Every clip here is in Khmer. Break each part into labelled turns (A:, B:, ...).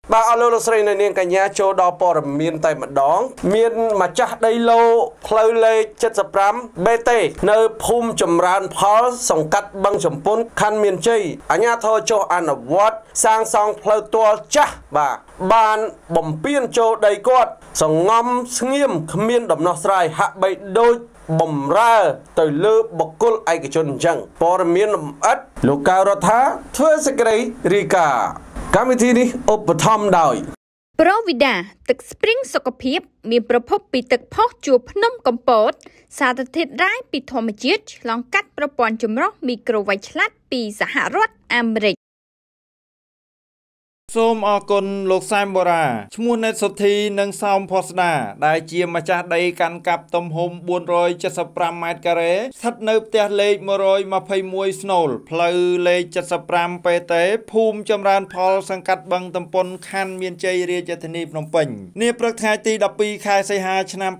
A: bà alo lô srei này niên cả nhà châu đo bò miền tây mặt đón miền mà chắc đây lâu khơi lê chất sập rám bt nơi phum chầm ran phó sòng cắt băng chầm pôn khăn miền chây anh nhà thôi cho anh ở vót sang song khơi tua chắc bà ban bầm piên châu đầy quạt sòng ngâm nghiêm miền đầm nọ sài hạ bậy đôi bầm ra từ lư bọc côn ai cái chôn chẳng bò miền ất lục cao rót thá thuê sợi cây ricaการวิธีนี้อุปธรรมได้
B: โปรวิดาตึกสปริงสกปรกมีประพบปีตึกพอกจูพนมกำปดสารทิศร้ายปีธรรมจิตลองกัดประปอนจุมรอกมีโกรไวชลัดปีสหรัฐอเมริก
C: សូមអរគុណលោកសែមបូរ៉ាឈ្មោះណេតសុធីនិងសោមផស្ដាដែលជាម្ចាស់ដីកាន់កាប់ទំហំ475ម៉ែត្រការ៉េស្ថិតនៅផ្ទះលេខ121ស្នូលផ្លូវលេខ75ពេតេភូមិចម្រើនផលសង្កាត់បឹងតំពុនខណ្ឌមានជ័យរាជធានីភ្នំពេញនាព្រឹកថ្ងៃទី12ខែសីហាឆ្នាំ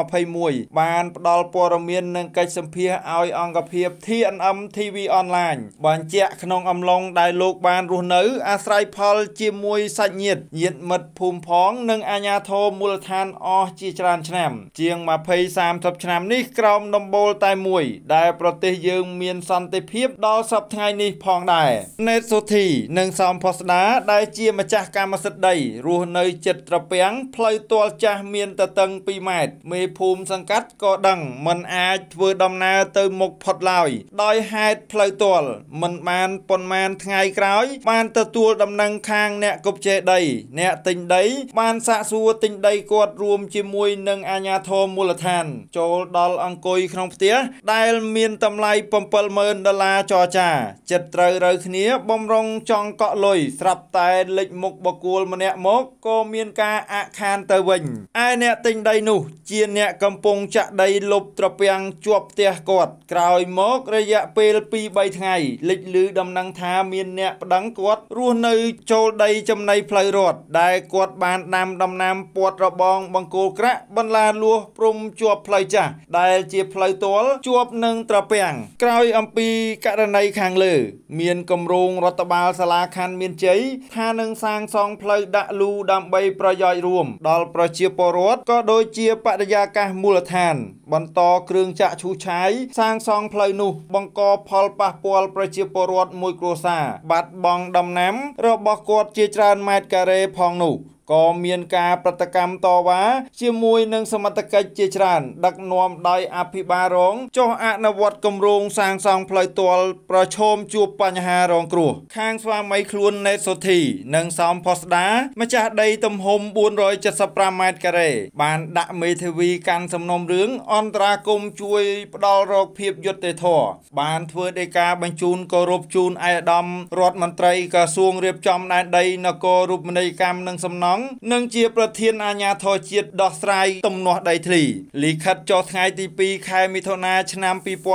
C: 2021បានផ្ដល់ព័ត៌មាននិងកិច្ចសម្ភាសឲ្យអង្គភាព TNM TV Online បញ្ជាក់ក្នុងអំឡុងដែលលោកបានរស់នៅអាស្រ័យផលជាមួយសាច់ញាតិមិត្តភូមិផងនិងអាជ្ញាធរមូលដ្ឋានអស់ជាច្រើនឆ្នាំជាង20-30ឆ្នាំនេះក្រោមដំបូលតែមួយដែលប្រទេសយើងមានសន្តិភាពដល់សប្តាហ៍ថ្ងៃនេះផងដែរណេតសុធីនិងសោមផស្ដាដែលជាម្ចាស់កម្មសិទ្ធិដីរស់នៅជិតត្រពាំងផ្លូវទាល់ចាស់មានទទឹង2ម៉ែត្រមេភូមិសង្កាត់ក៏ដឹងមិនអាចធ្វើដំណើរទៅមុខផុតឡើយដោយហេតុផ្លូវទាល់មិនបានប៉ុន្មានថ្ងៃក្រោយបានទទួលដំណឹងខាងអ្នកគប់ចេដីអ្នកទិញដីបានសាកសួរទិញដីគាត់រួមជាមួយនឹងអាជ្ញាធរមូលដ្ឋានចូលដល់អង្គុយក្នុងផ្ទះដែលមានតម្លៃ$70000ចរចាចិត្តត្រូវរើគ្នាបំរុងចង់កក់លុយស្រាប់តែលេចមុខបកគោលម្នាក់មកក៏មានការអាក់ខានទៅវិញឯអ្នកទិញដីនោះជាអ្នកកំពុងចាក់ដីលុបត្រពាំងជាប់ផ្ទះគាត់ក្រោយមករយៈពេល 2-3 ថ្ងៃលេចឮដំណឹងថាមានអ្នកប្តឹងគាត់រស់នៅចូលដីចំណីផ្លូវរដ្ឋដែលគាត់បានដាំដំណាំពាត់របងបង្គោលក្រាក់បន្លាលួសព្រំជាប់ផ្លូវចាស់ដែលជាផ្លូវទាល់ជាប់នឹងត្រពាំងក្រោយអំពីករណីខាងលើមានគម្រោងរដ្ឋបាលសាលាខណ្ឌមានជ័យថានឹងសាងសង់ផ្លូវដាក់លូដើម្បីប្រយោជន៍រួមដល់ប្រជាពលរដ្ឋក៏ដូចជាបរិយាកាសមូលដ្ឋានបន្តគ្រឿងចាក់ឈូសឆាយសាងសង់ផ្លូវនោះបង្កផលប៉ះពាល់ប្រជាពលរដ្ឋមួយគ្រួសារបាត់បង់ដំណាំរបស់គាត់ជាច្រើនម៉ែត្រការ៉េផងនោះក៏មានការប្រតិកម្មតវ៉ាជាមួយនឹងសមត្ថកិច្ចជាច្រើនដឹកនាំដោយអភិបាលរងចុះអនុវត្តគម្រោងសាងសង់ផ្លូវទាល់ប្រឈមជួបបញ្ហារងគ្រោះខាងស្វាមីខ្លួនណេតសុធីនិងសោមផស្ដាម្ចាស់ដីទំហំ475ម៉ែត្រការ៉េបានដាក់មេធាវីកាន់សំណុំរឿងអន្តរាគមន៍ជួយផ្ដល់រកភាពយុត្តិធម៌បានធ្វើដីកាបញ្ជូនគោរពជូនឯកឧត្តមរដ្ឋមន្ត្រីក្រសួងរៀបចំដែនដីនគររូបនីយកម្មនិងសំណង់និងជាប្រធានអាជ្ញាធរជាតិដោះស្រាយទំនាស់ដីធ្លីលិខិតចុះថ្ងៃទី2ខែមិថុនាឆ្នាំ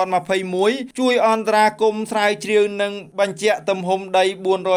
C: 2021ជួយអន្តរាគមន៍ស្រាវជ្រាវនិងបញ្ជាក់ទំហំដី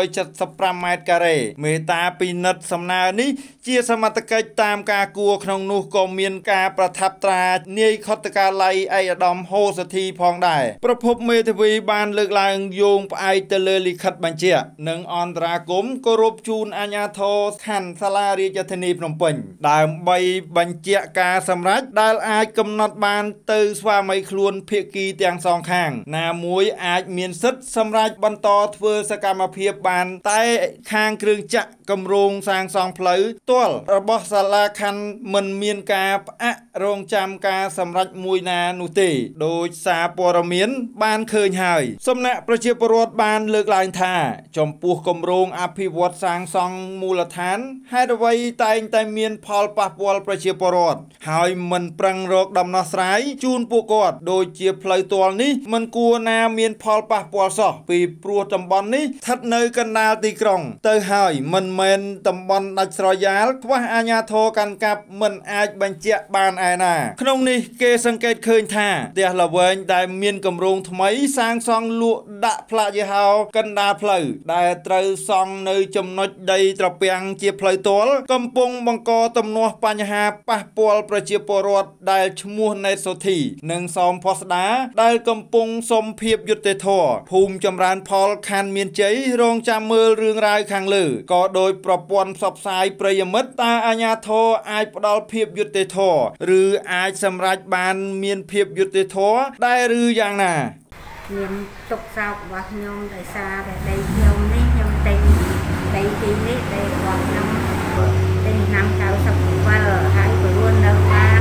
C: 475ម៉ែត្រការ៉េមេតាពិនិត្យសំណើនេះជាសមត្ថកិច្ចតាមការគួរក្នុងនោះក៏មានការប្រថាប់ត្រានាយខុទ្ទកាល័យឯកឧត្តមហូសធីផងដែរប្រភពមេធាវីបានលើកឡើងយោងផ្អែកទៅលើលិខិតបញ្ជាក់និងអន្តរាគមន៍គោរពជូនអាជ្ញាធរខណ្ឌសាលារាជធានីភ្នំពេញដើម្បីបញ្ជាក់ការសម្រេចដែលអាចកំណត់បានទៅស្វាមីខ្លួនភាគីទាំងសងខាងណាមួយអាចមានសិទ្ធិសម្រេចបន្តធ្វើសកម្មភាពបានតែខាងគ្រឿងចក្រគម្រោងសាងសង់ផ្លូវទាល់របស់សាលាខណ្ឌមិនមានការផ្អាករងចាំការសម្រេចមួយណានោះទេដោយសារព័ត៌មានបានឃើញហើយសំណាក់ប្រជាពលរដ្ឋបានលើកឡើងថាចំពោះគម្រោងអភិវឌ្ឍសាងសង់មូលដ្ឋានហេតុអ្វីតែងតែមានផលប៉ះពាល់ប្រជាពលរដ្ឋហើយមិនប្រឹងរកដំណោះស្រាយជូនពួកគាត់ដូចជាផ្លូវទាល់នេះមិនគួរណាមានផលប៉ះពាល់សោះពីព្រោះតំបន់នេះស្ថិតនៅកណ្ដាលទីក្រុងទៅហើយមិនមែនតំបន់ដាច់ស្រយាលខ្វះអាជ្ញាធរកាន់កាប់មិនអាចបញ្ជាក់បានឯណាក្នុងនេះគេសង្កេតឃើញថាផ្ទះល្វែងដែលមានគម្រោងថ្មីសាងសង់លក់ដាក់ផ្លាកយីហោកណ្ដាលផ្លូវដែលត្រូវសង់នៅចំណុចដីត្រពាំងជាផ្លូវតលកំពុងបង្កទំនាស់បញ្ហាប៉ះពាល់ប្រជាពលរដ្ឋដែលឈ្មោះណេតសូធីនិងសោមផស្ដាដែលកំពុងសុំភាពយុត្តិធម៌ភូមិចម្រើនផលខណ្ឌមានជ័យរងចាំមើលរឿងរ៉ាវខាងលើក៏ដោយប្រព័ន្ធផ្សព្វផ្សាយប្រិយមិត្តតើអាជ្ញាធរអាចផ្ដល់ភាពយុត្តិធម៌ឬអាចសម្រេចបានមានភាពយុត្តិធម៌ដែរឬយ៉ាងណា
D: មានទុកសោករបស់ខ្ញុំដោយសារតែដីខ្ញុំនេះខ្ញុំទិញដីទីនេះដីរបស់ខ្ញុំទិញឆ្នាំ97ហើយព្រោះនៅបាន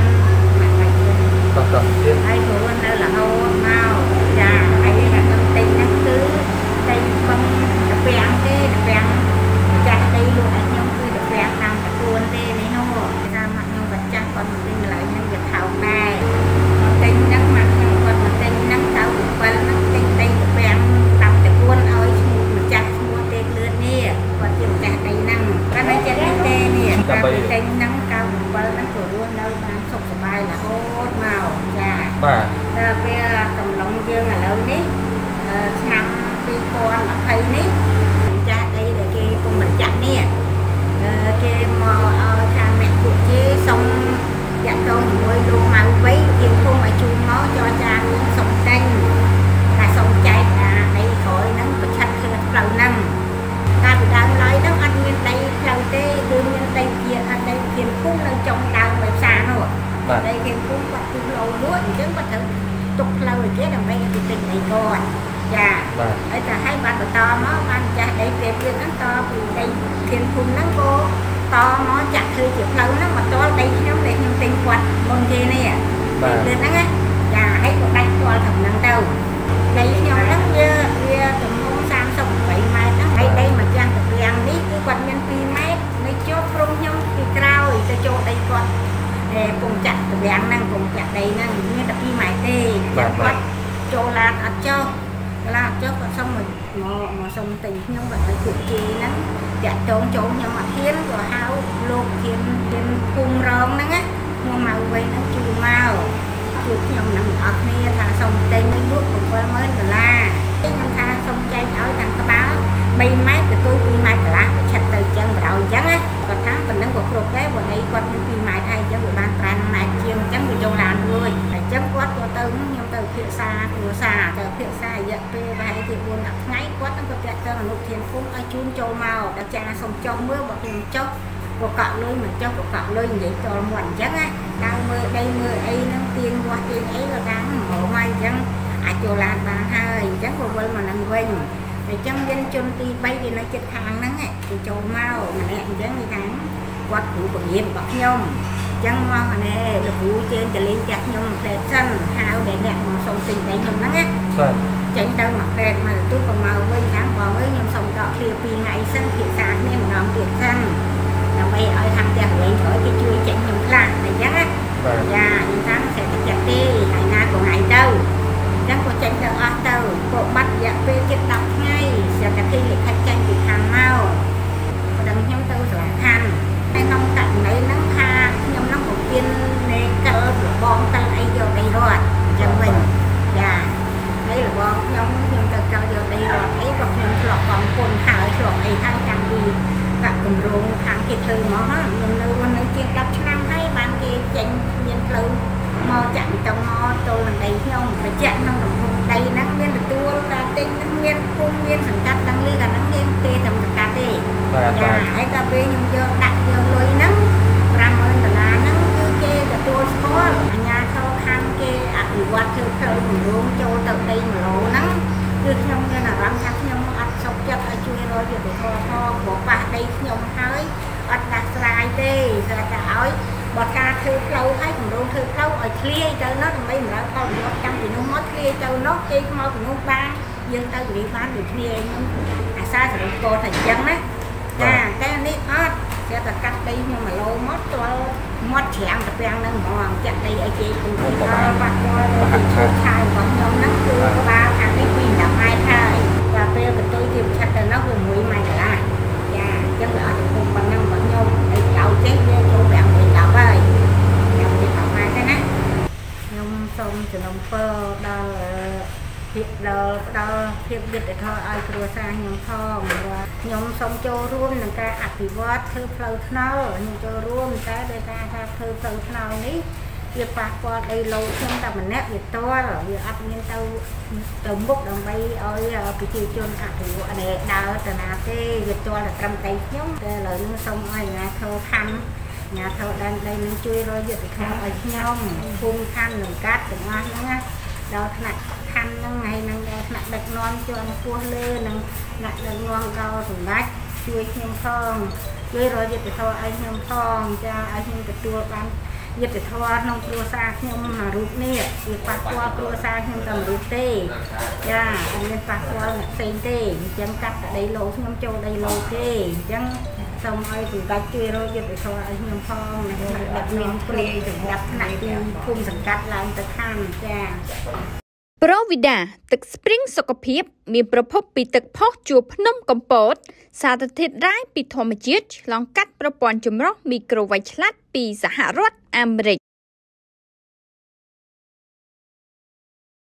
D: ហើយព្រោះនៅរហូតមកចាហើយខ្ញុំទិញហ្នឹងគឺដីបឹងតាពាំងទេតាពាំងចាស់ដីលោកឲ្យខ្ញុំគឺតាពាំងតាមតពួនទេនេះនោះតាមមកខ្ញុំក៏ចាស់គាត់ទិញកន្លែងហ្នឹងវាថោកដែរទិញហ្នឹងមកខ្ញុំគាត់មកទិញហ្នឹង97ហ្នឹងទិញដីតាពាំងតាមតពួនឲ្យឈ្មោះម្ចាស់ឈ្មោះទេលឿននេះគាត់ជាម្ចាស់ដីហ្នឹងគាត់នៅចិត្តទេនេះគាត់ទិញហ្នឹង97ហ្នឹងក៏រស់នៅបានសុខសប្បាយរហូតមកចាបាទតែពេលកំឡុងយើងឥឡូវនេះឆ្នាំ2020នេះចាស់ដីដែលគេពុំបញ្ជាក់នេះគេមកឲ្យខាងអ្នកពួកគេសុំតាក់ទងជាមួយលោកម៉ៅវៃគេភូមិឲ្យជូនមកចរចារឿងសុំតែងតែសុំចែកដីក្រោយហ្នឹងប្រឆាត់គឺផ្លូវហ្នឹងកាលពីដើមឡើយហ្នឹងអត់មានដីផ្លូវទេគឺមានដីជាអត់ដីជាភូមិនៅចុងដើមបេសានោះដីជាភូមិគាត់គឺលោលួចអញ្ចឹងគាត់ត្រូវទុកផ្លូវឲ្យគេដើម្បីឲ្យគេទិញដីគាត់ចាហើយតែឲ្យបានបន្តមកបានចាស់ដីពេលទៀតហ្នឹងតពីដីធានភូមិហ្នឹងក៏តមកចាក់ធ្វើជាផ្លូវហ្នឹងមកតល់ដីខ្ញុំដែលខ្ញុំទិញគាត់មុនគេនេះពេលហ្នឹងណាចាឲ្យក៏ដាច់ផ្ទាល់ត្រឹមហ្នឹងទៅដីខ្ញុំហ្នឹងវាទំហំ38ម៉ែត្រហ្នឹងហើយដីមកចាំងតាពាំងនេះគឺគាត់មាន2ម៉ែត្រនៅជាប់ព្រំខ្ញុំពីក្រោយទៅចូលដីគាត់ពុំចាក់តាពាំងហ្នឹងពុំចាក់ដីហ្នឹងមានតែ2ម៉ែត្រទេចាក់គាត់ចូលឡានអត់ចុះឡានចុះគាត់សុំមកសុំទិញខ្ញុំគាត់ឲ្យពួកគេហ្នឹងតាក់ទងចូលខ្ញុំអត់ហ៊ានក៏ហៅលោកហ៊ានភូមិរងហ្នឹងណាខ្ញុំមកវិញហ្នឹងជួយមកជួយខ្ញុំនឹងអត់គ្នាថាសុំទិញលក់$70000ខ្ញុំថាសុំចែកឲ្យខាងក្បាល3ម៉ែត្រទៅ2ម៉ែត្រកន្លះឆិតទៅចឹងប្រោយចឹងណាគាត់ថាប៉ុណ្ណឹងក៏គ្រប់ដែរបើដីគាត់មាន2ម៉ែត្រហើយចឹងវាបាន5ម៉ែត្រជាងចឹងវាយកឡានរួចហើយចឹងគាត់ក៏ទៅខ្ញុំទៅភាសាគ្រួសារទៅភាសាររយៈពេលប្រហែលជា4-10ថ្ងៃគាត់នឹងក៏ប្រាក់ទៅអនុធានភូមិឲ្យជូនចូលមកដល់ចាសុំចុះមើលបើខ្ញុំចុះក៏កក់លុយមិនចុះក៏កក់លុយនិយាយតល់មាត់អញ្ចឹងណាដើរមើលដីមើលអីហ្នឹងទៀងមាត់ទៀងអីក៏តាមហ្មងហើយអញ្ចឹងអាចចូលឡានបានហើយអញ្ចឹងក៏វិលមកនឹងវិញអញ្ចឹងមានជនទី3គេនៅជិតខាងហ្នឹងគេចូលមកម្នាក់អញ្ចឹងគេថាគាត់គ្រូបង្រៀនរបស់ខ្ញុំអញ្ចឹងមកណែលោកគ្រូជើងទៅលេងផ្ទះខ្ញុំផ្លែសិនហៅដែលអ្នកមកសុំទិញដីខ្ញុំហ្នឹងណាចេញទៅមកផ្លែមកទូក៏មកវិញខាងបងអើយខ្ញុំសុំដកឃ្លា2ថ្ងៃសិនភាសាគ្នាម្ដងទៀតសិនដើម្បីឲ្យខាងផ្ទះកន្លែងក្រោយគេជួយចេញខ្ញុំខ្លះអញ្ចឹងណាយ៉ាខ្ញុំថាសេដ្ឋកិច្ចទេថ្ងៃណាក៏ថ្ងៃទៅចឹងក៏ចេញទៅអស់ទៅក៏បាត់រយៈពេលជិត10ថ្ងៃស្រាប់តែគេលេខចេញពីខាងមកក៏ដឹងខ្ញុំទៅស្លាខណ្ឌហើយក្នុងករណីហ្នឹងថាខ្ញុំហ្នឹងក៏មាននៃកិលរបងកិលអីយកដីរត់ចឹងវិញចាហើយរបងខ្ញុំទៅចោលយកដីរត់អីក៏ខ្ញុំធ្លាប់បងពុនហើយធ្លាប់អីហើយតាំងពីកាក់គម្រោងខាងគេធ្វើមកខ្ញុំនៅជាង10ឆ្នាំហើយបានគេចេញមានផ្លូវមកចាក់ទៅមកចូលនឹងដីខ្ញុំប្រជែកក្នុងរំភងដីហ្នឹងមានទទួលការទិញហ្នឹងមានភូមិមានសង្កាត់ទាំងលឺកាលហ្នឹងមានទេតែសង្កាត់ទេចាហើយដល់ពេលខ្ញុំយកដាក់យកលុយហ្នឹង$50000ហ្នឹងគឺគេទទួលស្គាល់អាជ្ញាធរខាងគេអភិវឌ្ឍធ្វើផ្លូវគម្រោងចូលទៅដី1ឡូហ្នឹងគឺខ្ញុំមានអារម្មណ៍ថាខ្ញុំអត់សុខចិត្តឲ្យជួយរកយុត្តិធម៌ផងព្រោះប៉ះដីខ្ញុំហើយអត់ដាស់ស្រាយទេតែឲ្យបើការធ្វើផ្លូវឲ្យគម្រោងធ្វើផ្លូវឲ្យធ្លាយទៅនោះដើម្បីបម្រើផលប្រយោជន៍ចាំពីនោះមកធ្លាយទៅនោះគេមកពីនោះបានយើងទៅវិនិច្ឆ័យបានដូចគ្នាខ្ញុំអាសាសរុបកោថាអញ្ចឹងណាចាតែនេះអត់គេតែកាត់ដីខ្ញុំ1ឡូមកទាល់មាត់ច្រាំងតាពាំងហ្នឹងហ្មងចាក់ដីឲ្យគេពុំទៅបាត់ដល់ឈើឆាយរបស់ខ្ញុំហ្នឹងគឺក្បាលខាងនេះពី10ម៉ែត្រហើយតែពេលបន្ទុយគេឆាត់ទៅនោះវា1ម៉ែត្រកន្លះចាអញ្ចឹងវាអត់ទៅប៉ុណ្ណឹងរបស់ខ្ញុំឲ្យចោលចេះវាចូល5ម៉ែត្រ10ហើយខ្ញុំនិយាយ10ម៉ែត្រទេណាខ្ញុំសូមជំនុំពរដល់ភាពដល់ផ្ដល់ភាពយុត្តិធម៌ឲ្យគ្រួសារខ្ញុំផងខ្ញុំសូមចូលរួមនឹងការអភិវឌ្ឍធ្វើផ្លូវថ្នល់ខ្ញុំចូលរួមតែដោយការថាធ្វើផ្លូវថ្នល់នេះវាប៉ះពាល់ដីឡូខ្ញុំតែម្នាក់វាតល់វាអត់មានទៅមុខដើម្បីឲ្យប្រជាជនអភិវឌ្ឍដើរទៅណាទេវាតល់តែត្រឹមតែខ្ញុំតែឥឡូវនេះសូមឲ្យអាជ្ញាធរខណ្ឌអាជ្ញាធរដែនដីនឹងជួយរកយុទ្ធសាស្ត្រឲ្យខ្ញុំភូមិខណ្ឌនឹងកាត់ទាំងអស់ហ្នឹងណាដល់ថ្នាក់ខណ្ឌហ្នឹងហើយនឹងដល់ថ្នាក់ដឹកនាំជាន់ខ្ពស់លើនឹងថ្នាក់ដឹកនាំដល់សម្ដេចជួយខ្ញុំផងជួយរកយុទ្ធសាស្ត្រឲ្យខ្ញុំផងចាឲ្យខ្ញុំទទួលបានយុទ្ធធម៌ក្នុងគ្រួសារខ្ញុំមួយរូបនេះវាប៉ះពាល់គ្រួសារខ្ញុំតែមួយរូបទេចាអត់មានប៉ះពាល់អ្នកផ្សេងទេអញ្ចឹងកាត់ដីឡូខ្ញុំចូលដីឡូទេអញ្ចឹងសូមឲ្យសម្ដេចជួយរកយុទ្ធធម៌ឲ្យខ្ញុំផងនិងដឹកនាំព្រាយសម្រាប់ថ្នាក់ទីភូមិសង្កាត់ឡើងទៅខាងចា
B: ប្រូវីដាទឹកស្ព្រីងសុខភាពមានប្រភពពីទឹកផុសជួរភ្នំកំពតសារធាតុរ៉ែពីធម្មជាតិឆ្លងកាត់ប្រព័ន្ធចម្រោះមីក្រូវ៉ាច់ឆ្លាតពីសហរដ្ឋអាមេរិក